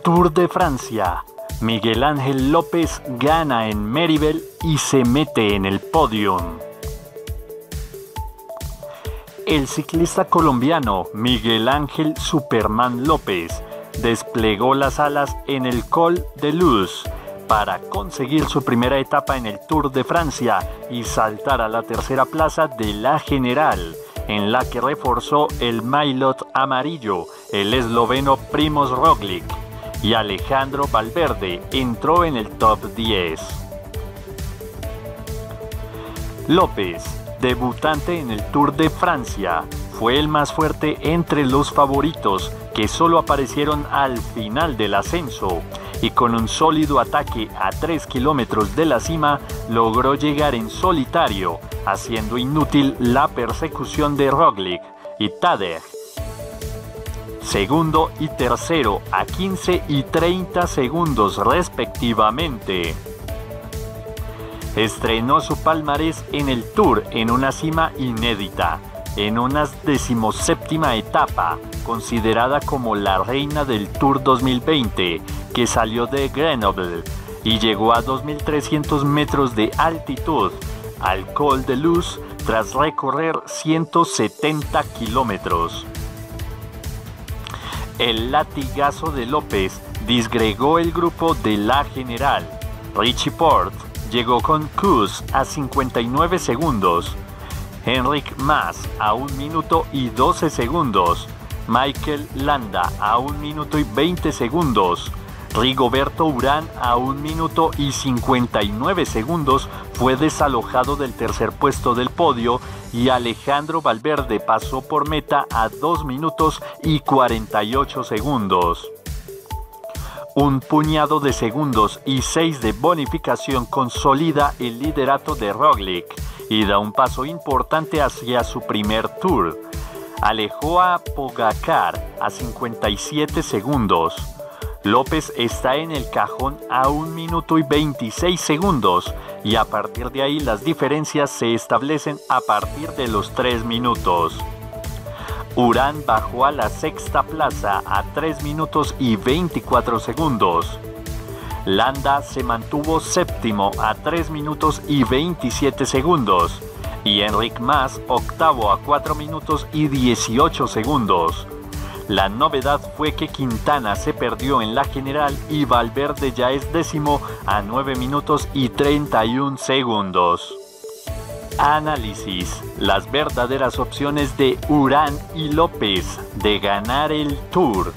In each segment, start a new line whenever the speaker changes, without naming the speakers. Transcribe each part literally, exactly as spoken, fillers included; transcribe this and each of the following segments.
Tour de Francia, Miguel Ángel López gana en Méribel y se mete en el podium. El ciclista colombiano Miguel Ángel Superman López desplegó las alas en el Col de Luz para conseguir su primera etapa en el Tour de Francia y saltar a la tercera plaza de la general, en la que reforzó el maillot amarillo, el esloveno Primož Roglič, y Alejandro Valverde entró en el top diez. López, debutante en el Tour de Francia, fue el más fuerte entre los favoritos, que solo aparecieron al final del ascenso, y con un sólido ataque a tres kilómetros de la cima logró llegar en solitario, haciendo inútil la persecución de Roglič y Tadej. Segundo y tercero a quince y treinta segundos respectivamente. Estrenó su palmarés en el Tour en una cima inédita, en una decimoséptima etapa, considerada como la reina del Tour dos mil veinte, que salió de Grenoble y llegó a dos mil trescientos metros de altitud, al Col de Luz, tras recorrer ciento setenta kilómetros. El latigazo de López disgregó el grupo de la general. Richie Porte llegó con Kuss a cincuenta y nueve segundos, Enric Mas a un minuto y doce segundos, Mikel Landa a un minuto y veinte segundos, Rigoberto Urán a un minuto y cincuenta y nueve segundos fue desalojado del tercer puesto del podio y Alejandro Valverde pasó por meta a dos minutos y cuarenta y ocho segundos. Un puñado de segundos y seis de bonificación consolida el liderato de Roglič y da un paso importante hacia su primer Tour. Alejó a Pogačar a cincuenta y siete segundos. López está en el cajón a un minuto y veintiséis segundos y a partir de ahí las diferencias se establecen a partir de los tres minutos. Urán bajó a la sexta plaza a tres minutos y veinticuatro segundos. Landa se mantuvo séptimo a tres minutos y veintisiete segundos y Enric Mas octavo a cuatro minutos y dieciocho segundos. La novedad fue que Quintana se perdió en la general y Valverde ya es décimo a nueve minutos y treinta y un segundos. Análisis: las verdaderas opciones de Urán y López de ganar el Tour.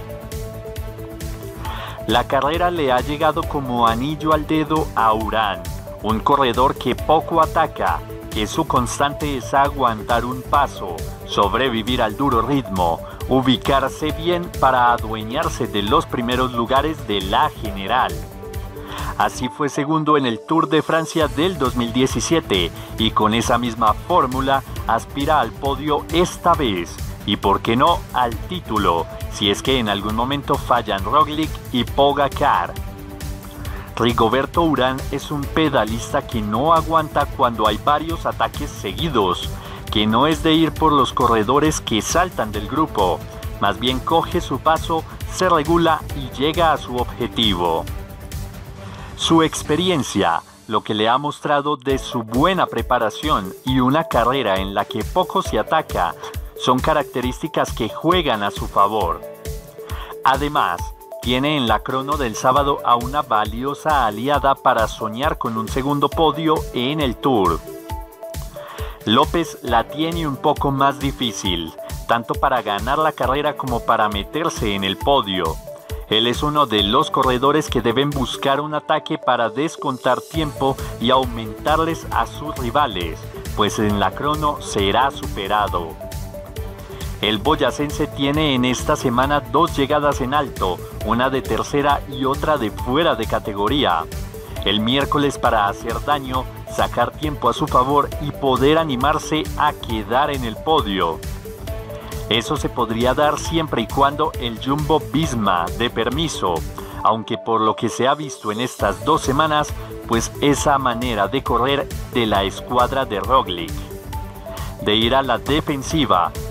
La carrera le ha llegado como anillo al dedo a Urán, un corredor que poco ataca, que su constante es aguantar un paso, sobrevivir al duro ritmo, ubicarse bien para adueñarse de los primeros lugares de la general. Así fue segundo en el Tour de Francia del dos mil diecisiete y con esa misma fórmula aspira al podio esta vez y por qué no al título, si es que en algún momento fallan Roglič y Pogačar. Rigoberto Urán es un pedalista que no aguanta cuando hay varios ataques seguidos, que no es de ir por los corredores que saltan del grupo, más bien coge su paso, se regula y llega a su objetivo. Su experiencia, lo que le ha mostrado de su buena preparación y una carrera en la que poco se ataca, son características que juegan a su favor. Además, tiene en la crono del sábado a una valiosa aliada para soñar con un segundo podio en el Tour. López la tiene un poco más difícil, tanto para ganar la carrera como para meterse en el podio. Él es uno de los corredores que deben buscar un ataque para descontar tiempo y aumentarles a sus rivales, pues en la crono será superado. El boyacense tiene en esta semana dos llegadas en alto, una de tercera y otra de fuera de categoría. El miércoles para hacer daño, sacar tiempo a su favor y poder animarse a quedar en el podio. Eso se podría dar siempre y cuando el Jumbo Visma dé permiso, aunque por lo que se ha visto en estas dos semanas, pues esa manera de correr de la escuadra de Roglič, de ir a la defensiva,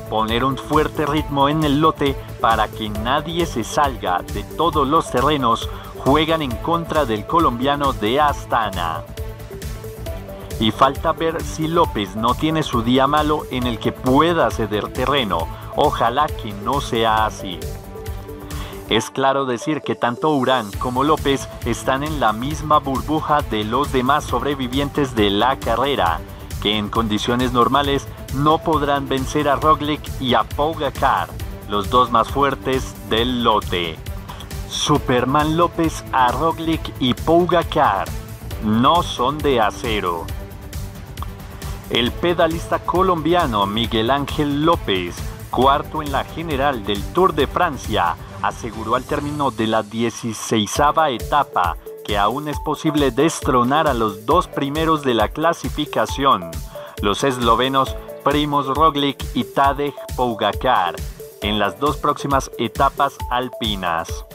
poner un fuerte ritmo en el lote para que nadie se salga de todos los terrenos, juegan en contra del colombiano de Astana. Y falta ver si López no tiene su día malo en el que pueda ceder terreno. Ojalá que no sea así. Es claro decir que tanto Urán como López están en la misma burbuja de los demás sobrevivientes de la carrera, que en condiciones normales no podrán vencer a Roglic y a Pogačar, los dos más fuertes del lote. Superman López a Roglic y Pogačar no son de acero. El pedalista colombiano Miguel Ángel López, cuarto en la general del Tour de Francia, aseguró al término de la dieciseisava etapa que aún es posible destronar a los dos primeros de la clasificación, los eslovenos Primož Roglic y Tadej Pogačar, en las dos próximas etapas alpinas.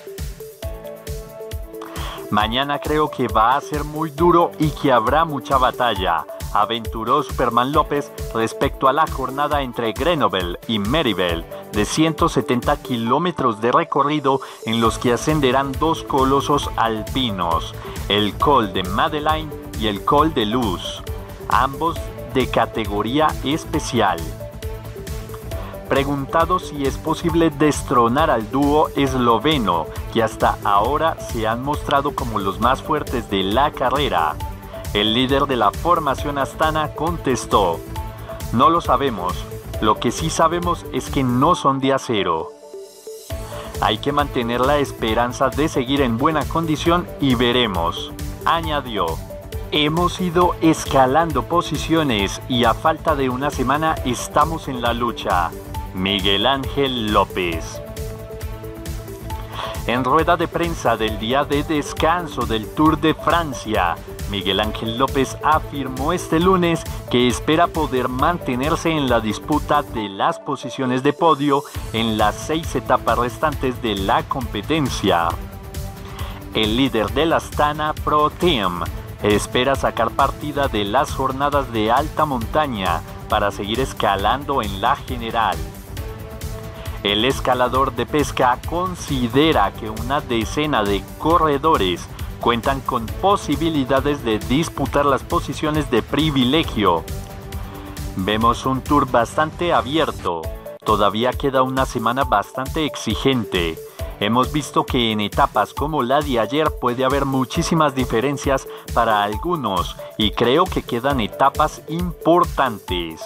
Mañana creo que va a ser muy duro y que habrá mucha batalla, aventuró Superman López respecto a la jornada entre Grenoble y Méribel de ciento setenta kilómetros de recorrido en los que ascenderán dos colosos alpinos, el Col de Madeleine y el Col de Luz, ambos de categoría especial. Preguntado si es posible destronar al dúo esloveno, que hasta ahora se han mostrado como los más fuertes de la carrera, el líder de la formación Astana contestó: no lo sabemos, lo que sí sabemos es que no son de acero. Hay que mantener la esperanza de seguir en buena condición y veremos, añadió. Hemos ido escalando posiciones y a falta de una semana estamos en la lucha. Miguel Ángel López. En rueda de prensa del día de descanso del Tour de Francia, Miguel Ángel López afirmó este lunes que espera poder mantenerse en la disputa de las posiciones de podio en las seis etapas restantes de la competencia. El líder del Astana Pro Team espera sacar partida de las jornadas de alta montaña para seguir escalando en la general. El escalador de pesca considera que una decena de corredores cuentan con posibilidades de disputar las posiciones de privilegio. Vemos un tour bastante abierto, todavía queda una semana bastante exigente. Hemos visto que en etapas como la de ayer puede haber muchísimas diferencias para algunos y creo que quedan etapas importantes.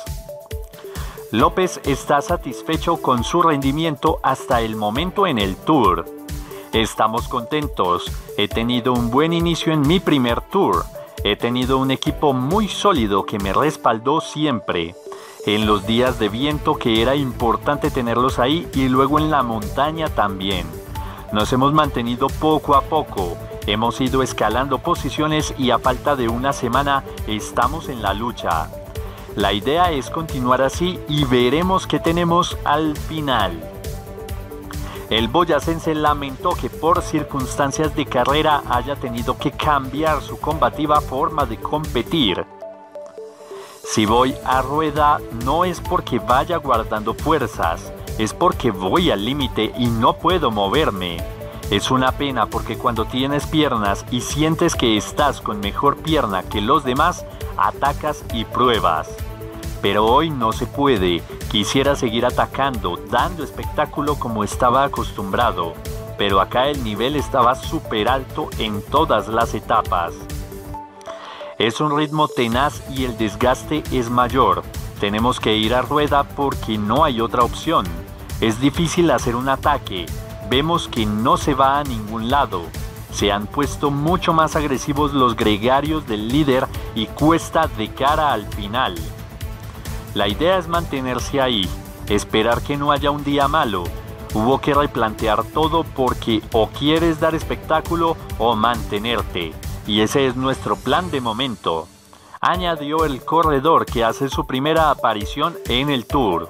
López está satisfecho con su rendimiento hasta el momento en el Tour. Estamos contentos, he tenido un buen inicio en mi primer Tour, he tenido un equipo muy sólido que me respaldó siempre. En los días de viento que era importante tenerlos ahí y luego en la montaña también. Nos hemos mantenido poco a poco, hemos ido escalando posiciones y a falta de una semana estamos en la lucha. La idea es continuar así y veremos qué tenemos al final. El boyacense lamentó que por circunstancias de carrera haya tenido que cambiar su combativa forma de competir. Si voy a rueda no es porque vaya guardando fuerzas, es porque voy al límite y no puedo moverme. Es una pena porque cuando tienes piernas y sientes que estás con mejor pierna que los demás, atacas y pruebas. Pero hoy no se puede, quisiera seguir atacando, dando espectáculo como estaba acostumbrado, pero acá el nivel estaba súper alto en todas las etapas. Es un ritmo tenaz y el desgaste es mayor, tenemos que ir a rueda porque no hay otra opción. Es difícil hacer un ataque, vemos que no se va a ningún lado. Se han puesto mucho más agresivos los gregarios del líder y cuesta de cara al final. La idea es mantenerse ahí, esperar que no haya un día malo. Hubo que replantear todo porque o quieres dar espectáculo o mantenerte, y ese es nuestro plan de momento, añadió el corredor que hace su primera aparición en el Tour.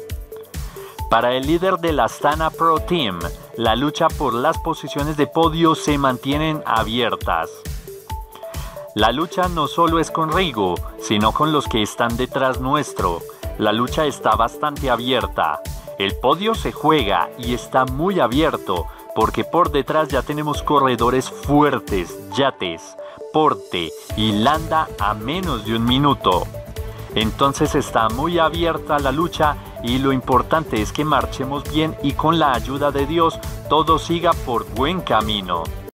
Para el líder del Astana Pro Team, la lucha por las posiciones de podio se mantienen abiertas. La lucha no solo es con Rigo, sino con los que están detrás nuestro. La lucha está bastante abierta. El podio se juega y está muy abierto porque por detrás ya tenemos corredores fuertes, Yates, Porte y Landa a menos de un minuto. Entonces está muy abierta la lucha y lo importante es que marchemos bien y con la ayuda de Dios todo siga por buen camino.